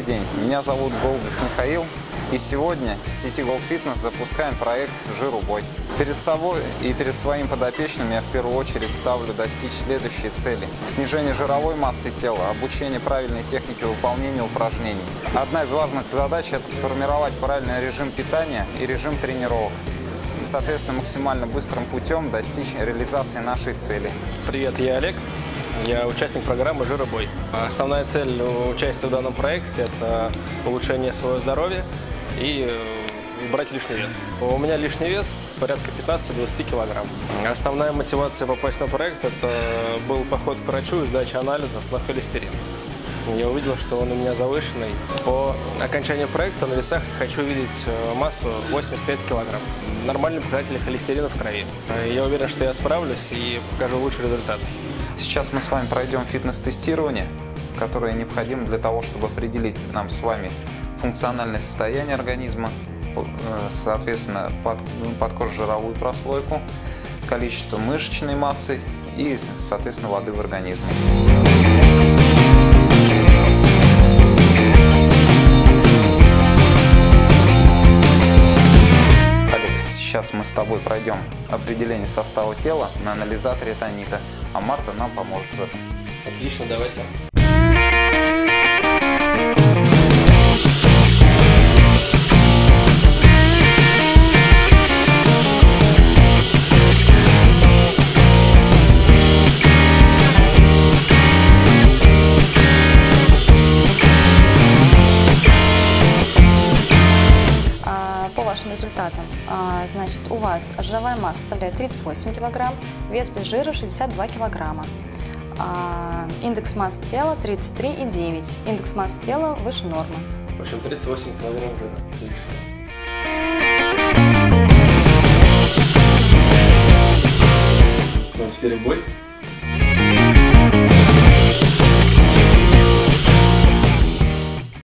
Добрый день, меня зовут Голубев Михаил, и сегодня в сети Gold Fitness запускаем проект «Жир-убой». Перед собой и перед своим подопечным я в первую очередь ставлю достичь следующие цели: снижение жировой массы тела, обучение правильной технике выполнения упражнений. Одна из важных задач – это сформировать правильный режим питания и режим тренировок, и, соответственно, максимально быстрым путем достичь реализации нашей цели. Привет, я Олег. Я участник программы «Жир-убой». Основная цель участия в данном проекте – это улучшение своего здоровья и убрать лишний вес. У меня лишний вес порядка 15-20 килограмм. Основная мотивация попасть на проект – это был поход к врачу и сдача анализов на холестерин. Я увидел, что он у меня завышенный. По окончанию проекта на весах хочу видеть массу 85 килограмм. Нормальный показатель холестерина в крови. Я уверен, что я справлюсь и покажу лучший результат. Сейчас мы с вами пройдем фитнес-тестирование, которое необходимо для того, чтобы определить нам с вами функциональное состояние организма, соответственно, подкожно-жировую прослойку, количество мышечной массы и, соответственно, воды в организме. Алекс, сейчас мы с тобой пройдем определение состава тела на анализаторе Танита, а Марта нам поможет в этом. Отлично, давайте. По вашим результатам, значит, у вас жировая масса составляет 38 килограмм, вес без жира 62 килограмма, индекс массы тела 33,9, индекс массы тела выше нормы. В общем, 38 килограмм жира. Отлично. Ну, теперь бой.